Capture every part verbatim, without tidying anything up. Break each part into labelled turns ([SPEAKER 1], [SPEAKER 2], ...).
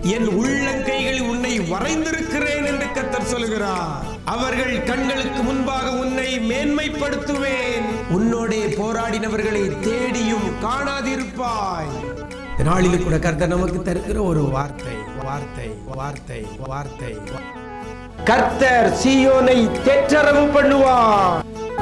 [SPEAKER 1] என் உள்ளங்கைகளில் உன்னை வரைந்திருக்கிறேன் என்று கர்த்தர் சொல்கிறார். அவர்கள் கண்களுக்கு முன்பாக உன்னை மேன்மைப்படுத்துவேன். உன்னோடே போராடினவர்களை தேடியும் காணாதிருப்பாய். நாளில் கூட கர்த்தர் நமக்கு தருகிற ஒரு வார்த்தை வார்த்தை வார்த்தை வார்த்தை கர்த்தர் சீயோனை தேற்றரவு பண்ணுவார்.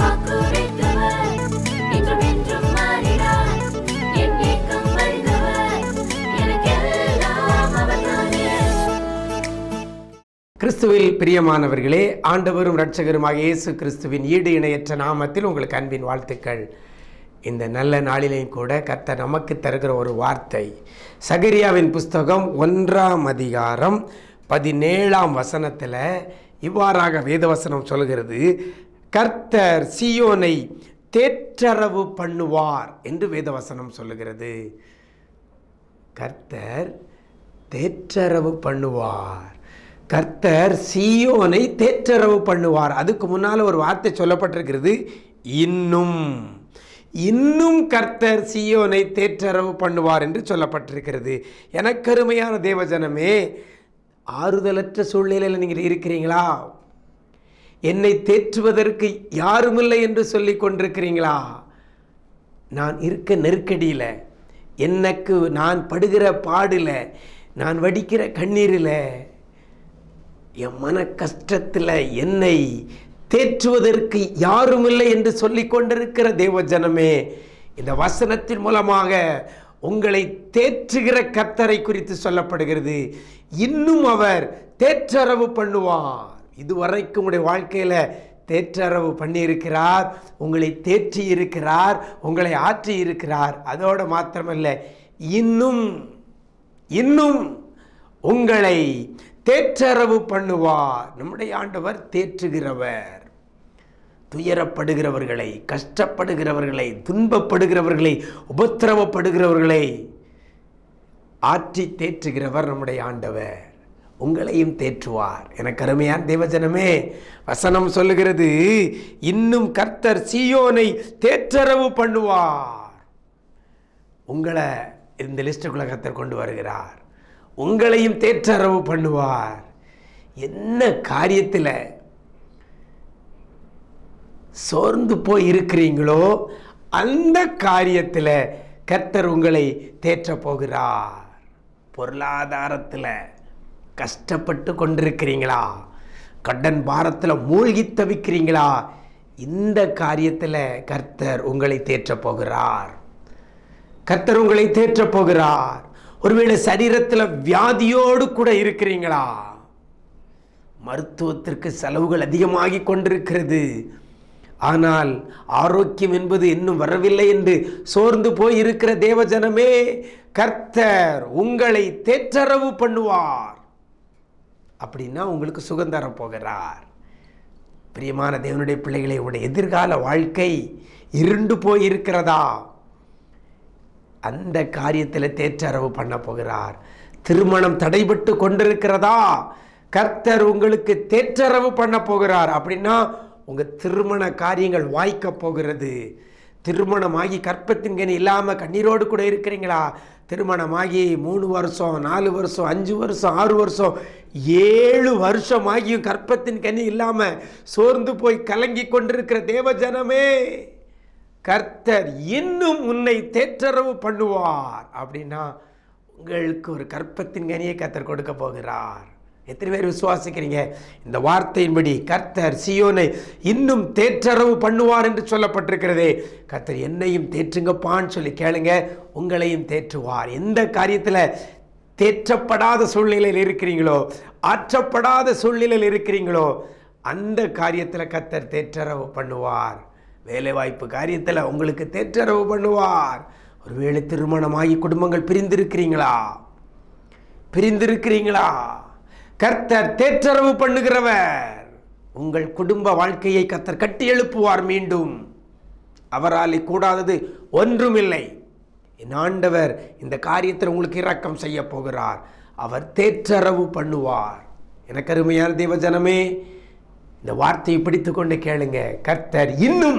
[SPEAKER 1] கிறிஸ்துவில் பிரியமானவர்களே, ஆண்டவரும் இரட்சகருமாக இயேசு கிறிஸ்துவின் ஈடு இணையற்ற நாமத்தில் உங்களுக்கு அன்பின் வாழ்த்துக்கள். இந்த நல்ல நாளிலேயும் கூட கர்த்தர் நமக்கு தருகிற ஒரு வார்த்தை சகரியாவின் புஸ்தகம் ஒன்றாம் அதிகாரம் பதினேழாம் வசனத்தில் இவ்வாறாக வேதவசனம் சொல்கிறது, கர்த்தர் சீயோனை தேற்றரவு பண்ணுவார் என்று வேதவசனம் சொல்லுகிறது. கர்த்தர் தேற்றரவு பண்ணுவார். கர்த்தர் சீயோனை தேற்றரவு பண்ணுவார். அதுக்கு முன்னால் ஒரு வார்த்தை சொல்லப்பட்டிருக்கிறது, இன்னும் இன்னும் கர்த்தர் சீயோனை தேற்றரவு பண்ணுவார் என்று சொல்லப்பட்டிருக்கிறது. எனக்கருமையான தேவஜனமே, ஆறுதலற்ற சூழ்நிலையில் நீங்கள் இருக்கிறீங்களா? என்னை தேற்றுவதற்கு யாருமில்லை என்று சொல்லி கொண்டிருக்கிறீங்களா? நான் இருக்க நெருக்கடியில், எனக்கு நான் படுகிற பாடில், நான் வடிக்கிற கண்ணீரில், என் மன கஷ்டத்தில் என்னை தேற்றுவதற்கு யாருமில்லை என்று சொல்லி கொண்டிருக்கிற தேவஜனமே, இந்த வசனத்தின் மூலமாக உங்களை தேற்றுகிற கர்த்தரை குறித்து சொல்லப்படுகிறது. இன்னும் அவர் தேற்றரவு பண்ணுவார். இதுவரைக்கும் உங்களுடைய வாழ்க்கையில் தேற்றரவு பண்ணியிருக்கிறார், உங்களை தேற்றி இருக்கிறார், உங்களை ஆற்றி இருக்கிறார். அதோடு மாத்திரமல்ல, இன்னும் இன்னும் உங்களை தேற்றரவு பண்ணுவார். நம்முடைய ஆண்டவர் தேற்றுகிறவர். துயரப்படுகிறவர்களை, கஷ்டப்படுகிறவர்களை, துன்பப்படுகிறவர்களை, உபத்திரவப்படுகிறவர்களை ஆற்றி தேற்றுகிறவர் நம்முடைய ஆண்டவர். உங்களையும் தேற்றுவார். எனக்கு அருமையான தேவஜனமே, வசனம் சொல்லுகிறது, இன்னும் கர்த்தர் சீயோனை தேற்றரவு பண்ணுவார். உங்களை இந்த லிஸ்டுக்குள்ள கர்த்தர் கொண்டு வருகிறார். உங்களையும் தேற்றரவு பண்ணுவார். என்ன காரியத்தில் சோர்ந்து போய் இருக்கிறீங்களோ அந்த காரியத்தில் கர்த்தர் உங்களை தேற்ற போகிறார். பொருளாதாரத்தில் கஷ்டப்பட்டு கொண்டிருக்கிறீங்களா? கடன் பாரத்தில் மூழ்கி தவிக்கிறீங்களா? இந்த காரியத்தில் கர்த்தர் உங்களை தேற்ற போகிறார். கர்த்தர் உங்களை தேற்ற போகிறார். ஒருவேளை சரீரத்தில் வியாதியோடு கூட இருக்கிறீங்களா? மருத்துவத்திற்கு செலவுகள் அதிகமாகி கொண்டிருக்கிறது, ஆனால் ஆரோக்கியம் என்பது இன்னும் வரவில்லை என்று சோர்ந்து போய் இருக்கிற தேவஜனமே, கர்த்தர் உங்களை தேற்றரவு பண்ணுவார். அப்படின்னா உங்களுக்கு சுகம் தர போகிறார். பிரியமான தேவனுடைய பிள்ளைகளை, உங்களுடைய எதிர்கால வாழ்க்கை இருண்டு போய் இருக்கிறதா? அந்த காரியத்தில் தேற்றரவு பண்ண போகிறார். திருமணம் தடைபட்டு கொண்டிருக்கிறதா? கர்த்தர் உங்களுக்கு தேற்றரவு பண்ண போகிறார். அப்படின்னா உங்கள் திருமண காரியங்கள் வாய்க்க போகிறது. திருமணமாகி கற்பத்தின் கனி இல்லாமல் கண்ணீரோடு கூட இருக்கிறீங்களா? திருமணமாகி மூணு வருஷம், நாலு வருஷம், அஞ்சு வருஷம், ஆறு வருஷம், ஏழு வருஷம் ஆகியும் கற்பத்தின் கனி இல்லாமல் சோர்ந்து போய் கலங்கி கொண்டிருக்கிற தேவஜனமே, கர்த்தர் இன்னும் உன்னை தேற்றரவு பண்ணுவார். அப்படின்னா உங்களுக்கு ஒரு கற்பத்தின் கனியை கர்த்தர் கொடுக்க போகிறார். எத்தனை பேர் விசுவாசிக்கிறீங்க? இந்த வார்த்தையின்படி கர்த்தர் சீயோனை இன்னும் தேற்றரவு பண்ணுவார் என்று சொல்லப்பட்டிருக்கிறதே. கர்த்தர் என்னையும் தேற்றுங்கப்பான்னு சொல்லி கேளுங்க, உங்களையும் தேற்றுவார். எந்த காரியத்தில் தேற்றப்படாத சூழ்நிலையில் இருக்கிறீங்களோ, ஆற்றப்படாத சூழ்நிலையில் இருக்கிறீங்களோ, அந்த காரியத்தில் கர்த்தர் தேற்றரவு பண்ணுவார். வேலைவாய்ப்பு காரியத்தில் உங்களுக்கு தேற்றரவு பண்ணுவார். ஒருவேளை திருமணமாகி குடும்பங்கள் பிரிந்திருக்கிறீங்களா? பிரிந்திருக்கிறீங்களா? கர்த்தர் தேற்றரவு பண்ணுகிறவர். உங்கள் குடும்ப வாழ்க்கையை கர்த்தர் கட்டி எழுப்புவார் மீண்டும். அவரால் கூடாதது ஒன்றுமில்லை. என் ஆண்டவர் இந்த காரியத்தில் உங்களுக்கு இரக்கம் செய்ய போகிறார். அவர் தேற்றரவு பண்ணுவார். எனக்கு அருமையான தேவஜனமே, இந்த வார்த்தையை பிடித்து கொண்டு கேளுங்க. கர்த்தர் இன்னும்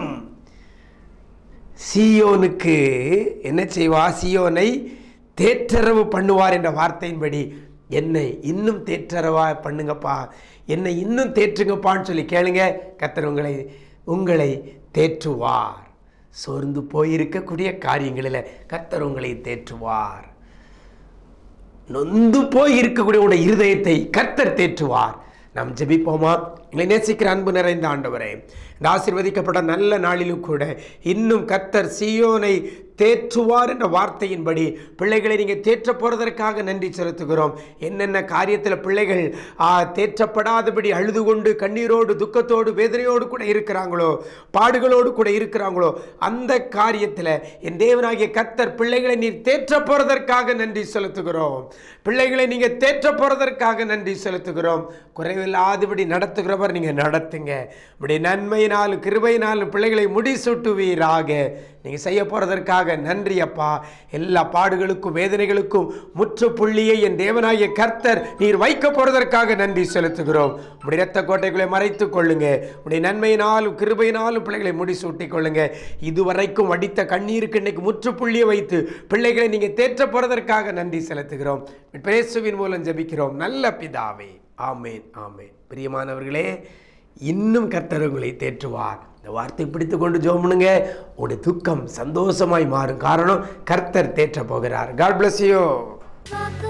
[SPEAKER 1] சீயோனுக்கு என்ன செய்வா? சீயோனை தேற்றரவு பண்ணுவார் என்ற வார்த்தையின்படி என்னை இன்னும் தேற்றரவா பண்ணுங்கப்பா, என்னை இன்னும் தேற்றுங்கப்பான்னு சொல்லி கேளுங்க. கர்த்தர் உங்களை உங்களை தேற்றுவார். சோர்ந்து போயிருக்கக்கூடிய காரியங்களில் கர்த்தர் உங்களை தேற்றுவார். நொந்து போய் இருக்கக்கூடிய உடைய இருதயத்தை கர்த்தர் தேற்றுவார். நாம் ஜெபிப்போமா? எங்களை நேசிக்கிற அன்பு நிறைந்த ஆண்டவரே, இந்த ஆசீர்வதிக்கப்பட்ட நல்ல நாளிலும் கூட இன்னும் கர்த்தர் சீயோனை தேற்றுவார் என்ற வார்த்தையின்படி பிள்ளைகளை நீங்கள் தேற்ற போகிறதற்காக நன்றி செலுத்துகிறோம். என்னென்ன காரியத்தில் பிள்ளைகள் தேற்றப்படாதபடி அழுது கொண்டு கண்ணீரோடு துக்கத்தோடு வேதனையோடு கூட இருக்கிறாங்களோ, பாடுகளோடு கூட இருக்கிறாங்களோ, அந்த காரியத்தில் என் தேவனாகிய கர்த்தர் பிள்ளைகளை நீர் தேற்ற போகிறதற்காக நன்றி செலுத்துகிறோம். பிள்ளைகளை நீங்கள் தேற்ற போகிறதற்காக நன்றி செலுத்துகிறோம். குறைவில்லாதபடி நடத்துகிறவர் நீங்கள் நடத்துங்க. இப்படி நன்மையினாலும் கிருபையினாலும் பிள்ளைகளை முடிசூட்டுவீராக. நீங்கள் செய்ய போகிறதற்காக நன்றி அப்பா. எல்லா பாடுகளுக்கும் வேதனைகளுக்கும் முற்றுப்புள்ளியை என் தேவனாகிய கர்த்தர் நீர் வைக்க போறதற்காக நன்றி செலுத்துகிறோம். உடைய இரத்த கோட்டைகளை மறைத்துக் கொள்ளுங்க. உடைய நன்மையினாலும் கிருபையினாலும் பிள்ளைகளை முடிசூட்டிக் கொள்ளுங்க. இதுவரைக்கும் வடித்த கண்ணீருக்கு இன்னைக்கு முற்றுப்புள்ளியை வைத்து பிள்ளைகளை நீங்க தேற்ற போறதற்காக நன்றி செலுத்துகிறோம். இயேசுவின் மூலம் ஜெபிக்கிறோம் நல்ல பிதாவே, ஆமேன் ஆமேன். பிரியமானவர்களே, இன்னும் கர்த்தர் உங்களை தேற்றுவார். இந்த வார்த்தை பிடித்து கொண்டு ஜெபம் பண்ணுங்க. உங்களுடைய துக்கம் சந்தோஷமாய் மாறும். காரணம் கர்த்தர் தேற்ற போகிறார். God bless you.